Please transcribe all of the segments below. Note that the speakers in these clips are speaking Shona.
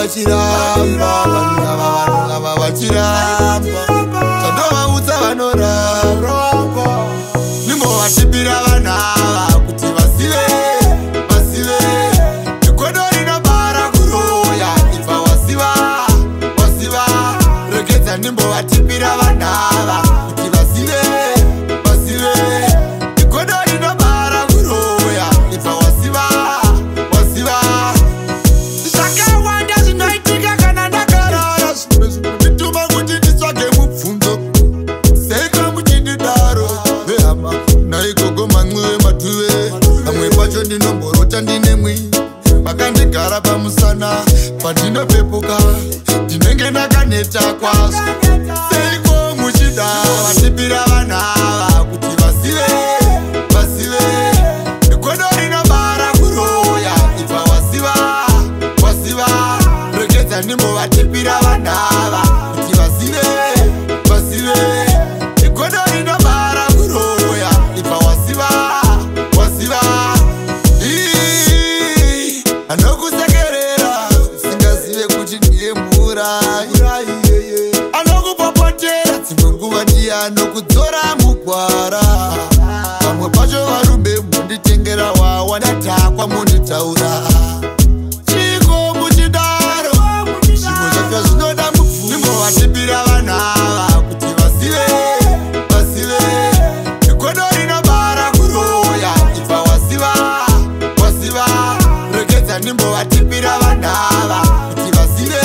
vachiramba, vanhu ava vachiramba, chandovaudza vanoramba, nimbovatimbira vana ava kuti vasive, mikono inobara kuroya, ibva wasiva, rekedza nimbovatimbira vana ava kuti vasive, mikono inobara kuroya, ibva wasiva. Zvakawanda zvinoitika kana ndakarara, zvimwe zvinondituma kuti nditsvage mubvunzo. Seiko muchindidaro vehama, naigogo mamwe matuve, amwe pacho ndinomborota ndine mwi, makandigara pamusana pandinopepuka, ndinenge ndakaneta kwazvo. Seiko muchida vatimbira vana ava kuti vasive, mikono inobara kuroya, ibva wasiva, rekedza nimbovatimbira vana ava kuti vasive, mikono inobara kuroya, ibva wasiva. Anokusekerera usingazive kuti ndiye muurayi, anokupopotera dzimwe nguva ndiye anokudzora mugwara. Pamwe pacho varume munditengera wawa, ndatakwa munditaura. Chiko muchidaro, zvimwe zvacho zvinoda mubvunzo. Nimbovatimbira vana ava kuti vasive, mikono inobara kuroya, ibva wasiva, rekedza nimbovatimbira vana ava kuti vasive,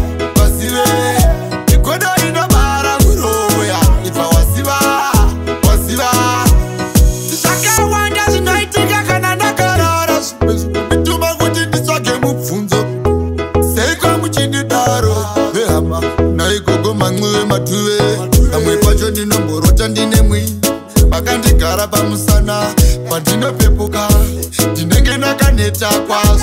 mikono inobara kuroya, ibva wasiva. Zvakawanda zvinoitika kana ndakarara, zvimwe zvinondituma kuti nditsvage mubvunzo. Seiko muchindidaro vehama, naigogo mamwe matuve, amwe pacho ndinomborota ndine mwi, makandigara pamusana pandinopepuka, ndinenge ndakaneta kwazvo.